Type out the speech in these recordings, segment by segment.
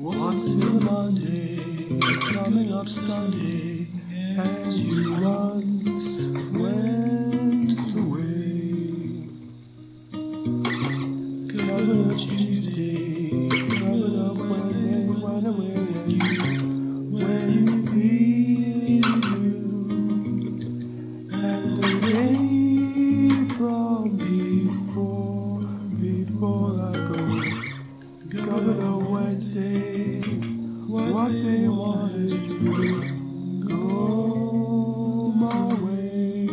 Once a Monday, coming up Sunday, and you once went away. Coming up Tuesday, coming up Wednesday, when you feel blue, and the day from before I go. Coming on Wednesday, what they wanted to go my way.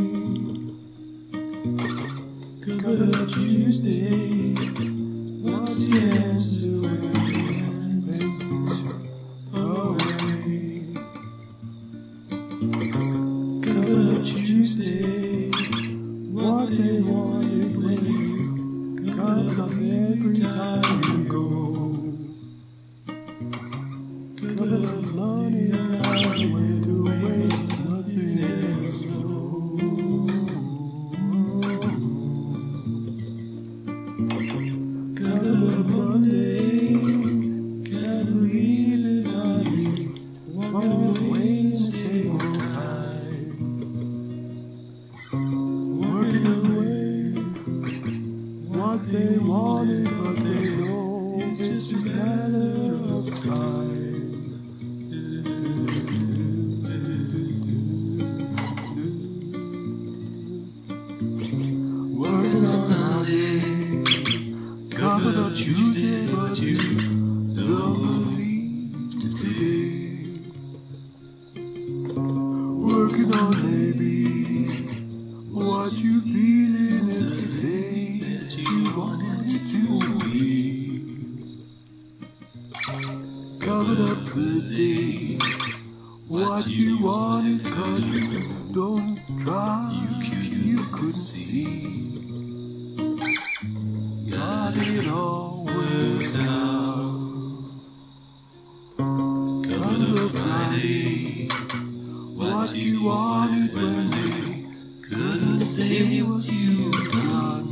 Coming on Tuesday, what's the answer when away? Coming on Tuesday, what they wanted when you come up every time you go. Covered up money and highway to waste nothing else. Covered up Monday, can't believe it, honey. Walking away and same old time. Working away what they wanted, but they know it's just a matter of time. Working on Monday, covered up Tuesday, but you don't believe today. Working on maybe what you feeling is the day that you want it to be. Covered up Thursday, what you wanted, 'cause you don't try, you couldn't see. Got it all worked out. Covered up Friday, what you wanted when they couldn't say what you've done.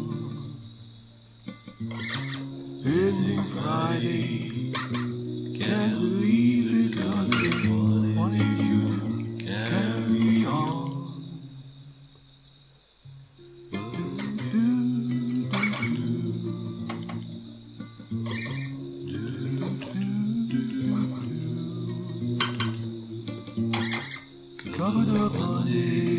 Ending Friday, can't believe it, 'cause they wanted you to carry on. Covered up Monday,